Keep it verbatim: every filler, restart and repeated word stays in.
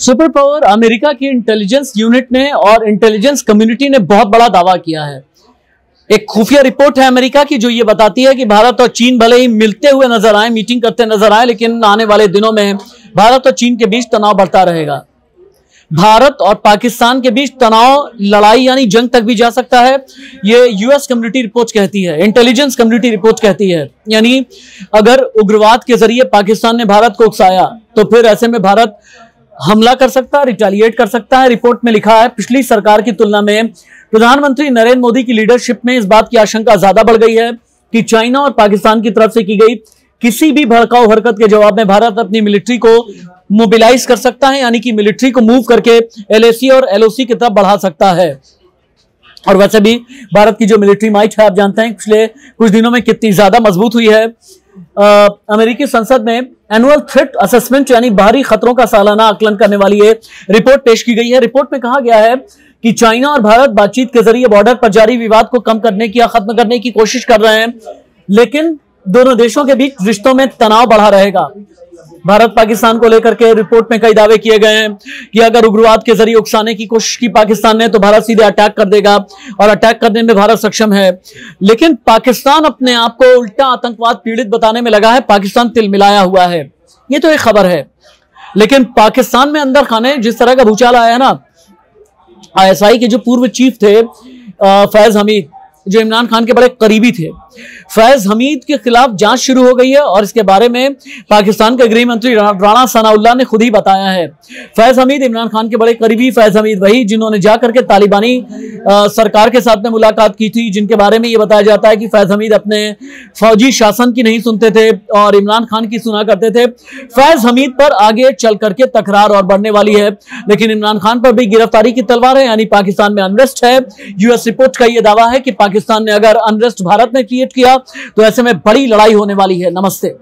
Super power America की intelligence unit ने और इंटेलिजेंस कम्युनिटी ने बहुत बड़ा दावा किया है। एक खुफिया रिपोर्ट है अमेरिका की जो ये बताती है कि भारत और चीन भले ही मिलते हुए नजर आए, मीटिंग करते नजर आए, लेकिन आने वाले दिनों में भारत और चीन के बीच तनाव बढ़ता रहेगा। भारत और पाकिस्तान के बीच तनाव, लड़ाई यानी जंग तक भी जा सकता है। ये यूएस कम्युनिटी रिपोर्ट कहती है, इंटेलिजेंस कम्युनिटी रिपोर्ट कहती है। यानी अगर उग्रवाद के जरिए पाकिस्तान ने भारत को उकसाया तो फिर ऐसे में भारत हमला कर सकता है, रिटेलिएट कर सकता है। रिपोर्ट में लिखा है पिछली सरकार की तुलना में प्रधानमंत्री नरेंद्र मोदी की लीडरशिप में इस बात की आशंका ज्यादा बढ़ गई है कि चाइना और पाकिस्तान की तरफ से की गई किसी भी भड़काऊ हरकत के जवाब में भारत अपनी मिलिट्री को मोबिलाइज कर सकता है, यानी कि मिलिट्री को मूव करके एलएसी और एलओसी की तरफ बढ़ा सकता है। और वैसे भी भारत की जो मिलिट्री माइट है, आप जानते हैं पिछले कुछ दिनों में कितनी ज्यादा मजबूत हुई है। आ, अमेरिकी संसद में एनुअल थ्रेट असेसमेंट यानी बाहरी खतरों का सालाना आकलन करने वाली ये रिपोर्ट पेश की गई है। रिपोर्ट में कहा गया है कि चाइना और भारत बातचीत के जरिए बॉर्डर पर जारी विवाद को कम करने की या खत्म करने की कोशिश कर रहे हैं, लेकिन दोनों देशों के बीच रिश्तों में तनाव बढ़ा रहेगा। भारत पाकिस्तान को लेकर के रिपोर्ट में कई दावे किए गए हैं कि अगर उग्रवाद के जरिए उकसाने की कोशिश की पाकिस्तान ने तो भारत सीधे अटैक कर देगा और अटैक करने में भारत सक्षम है। लेकिन पाकिस्तान अपने आप को उल्टा आतंकवाद पीड़ित बताने में लगा है। पाकिस्तान तिलमिलाया हुआ है, ये तो एक खबर है। लेकिन पाकिस्तान में अंदर खाने जिस तरह का भूचाल आया है ना, आईएसआई के जो पूर्व चीफ थे फैज हमीद, जो इमरान खान के बड़े करीबी थे, फैज हमीद के खिलाफ जांच शुरू हो गई है और इसके बारे में पाकिस्तान के गृह मंत्री राणा सनाउल्लाह ने खुद ही बताया है। फैज हमीद इमरान खान के बड़े करीबी, फैज हमीद वही जिन्होंने जाकर के तालिबानी आ, सरकार के साथ में मुलाकात की थी, जिनके बारे में ये बताया जाता है कि फैज हमीद अपने फौजी शासन की नहीं सुनते थे और इमरान खान की सुना करते थे। फैज हमीद पर आगे चल करके तकरार और बढ़ने वाली है, लेकिन इमरान खान पर भी गिरफ्तारी की तलवार है, यानी पाकिस्तान में अनरेस्ट है। यूएस रिपोर्ट का यह दावा है कि पाकिस्तान ने अगर अनरेस्ट भारत ने क्रिएट किया तो ऐसे में बड़ी लड़ाई होने वाली है। नमस्ते।